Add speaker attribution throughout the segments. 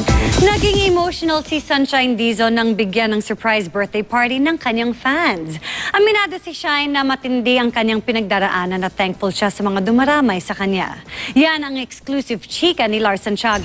Speaker 1: Naging emotional si Sunshine Dizon nang bigyan ng surprise birthday party ng kanyang fans. Aminado si Shine na matindi ang kanyang pinagdaraanan at thankful siya sa mga dumaramay sa kanya. Yan ang exclusive chika ni Lars Santiago.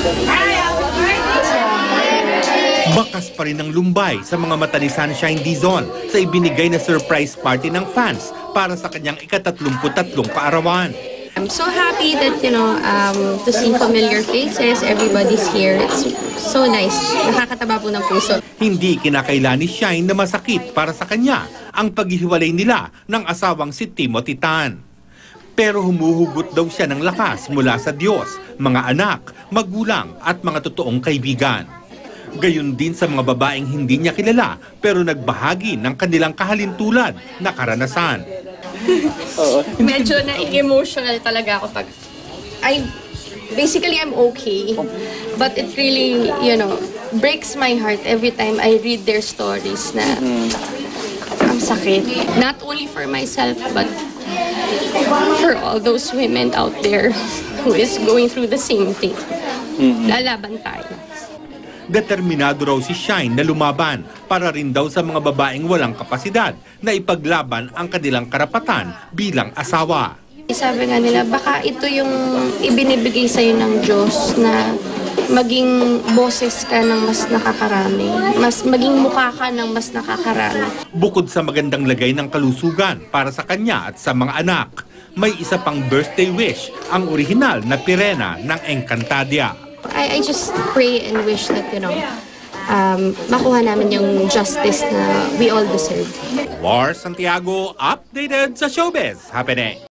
Speaker 2: Bakas pa rin ang lumbay sa mga mata ni Sunshine Dizon sa ibinigay na surprise party ng fans para sa kanyang ika-33 kaarawan.
Speaker 3: I'm so happy that, to see familiar faces, everybody's here. It's so nice. Nakakataba po ng puso.
Speaker 2: Hindi kinakailan ni Shine na masakit para sa kanya ang paghihiwalay nila ng asawang si Timothy Tan. Pero humuhugot daw siya ng lakas mula sa Diyos, mga anak, magulang at mga totoong kaibigan. Gayon din sa mga babaeng hindi niya kilala pero nagbahagi ng kanilang kahalintulad na karanasan.
Speaker 3: Medyo na-emotional talaga ako pag... Basically, I'm okay. But it really, breaks my heart every time I read their stories na ang sakit. Not only for myself, but for all those women out there who is going through the same thing. Lalaban tayo.
Speaker 2: Determinado raw si Shine na lumaban para rin daw sa mga babaeng walang kapasidad na ipaglaban ang kanilang karapatan bilang asawa.
Speaker 3: Sabi nga nila, baka ito yung ibinibigay sa'yo ng Diyos na maging boses ka ng mas nakakarami, maging mukha ka ng mas nakakarami.
Speaker 2: Bukod sa magandang lagay ng kalusugan para sa kanya at sa mga anak, may isa pang birthday wish ang orihinal na pirena ng Encantadia.
Speaker 3: I just pray and wish that, makuha namin yung justice na we all deserve.
Speaker 2: Lars Santiago, updated sa Showbiz Happening.